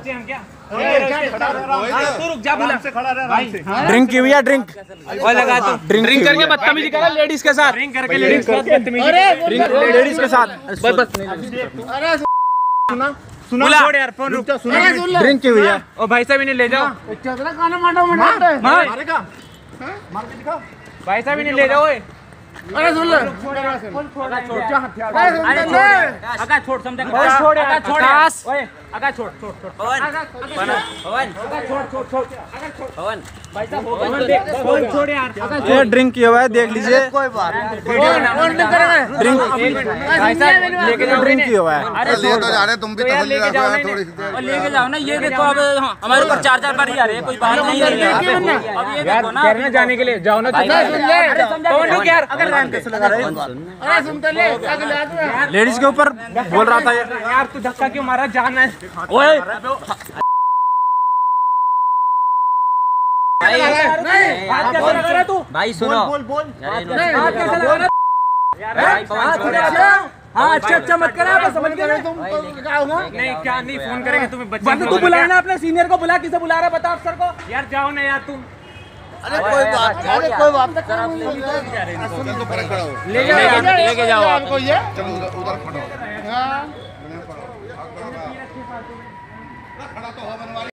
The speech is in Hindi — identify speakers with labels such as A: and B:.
A: बच्चे हम क्या? तू रुक जा, बुला से खड़ा रह भाई।
B: ड्रिंक की भैया, ड्रिंक
A: और लगा तू
B: ड्रिंक करके बदतमीजी करा लेडीज के साथ,
A: ड्रिंक करके लेडीज
B: लेडीज के साथ।
A: अरे सुना छोड़ यार, फोन रुक,
B: ड्रिंक की भैया।
A: ओ भाई साहब इन्हें ले जाओ, भाई साहब इन्हें ले जाओ।
C: अरे सुन ले,
A: छोड़ समझा,
C: छोड़ यार,
A: छोड़ ओए, अगा छोड़ छोड़ यार,
B: ये ड्रिंक किया हुआ है, देख लीजिए।
C: कोई बात
B: ड्रिंक
A: भाई साहब लेके जाओ,
B: ड्रिंक किया हुआ है।
D: अरे ले तो जा रहे, तुम भी
A: लेके जाओ,
E: और लेके जाओ ना। ये देखो अब हमारे ऊपर 4 बार ही आ रहे हैं, कोई बात नहीं है। अब ये देखो ना,
A: करने जाने के लिए जाओ ना। यार
C: अरे सुन तो ले,
B: लेडीज के ऊपर बोल रहा था ये।
A: यार तू धक्का क्यों मारा? जाना है
E: ओए
A: हाथ कैसे लगा रहा तू?
E: भाई सुनो,
A: हाथ कैसे लगा रहा? हाँ अच्छा मत करा, आप समझ गए तुम। नहीं क्या नहीं, फोन करेंगे तुम्हें बच्चे। तू बुलाए ना अपने सीनियर को, बुला, किसे बुला रहा है बता अफसर को। यार जाओ ना यार तुम।
C: अरे कोई बात नहीं, अरे कोई बात नहीं,
E: लेके जाओ आप।
D: उधर खड़ा हो।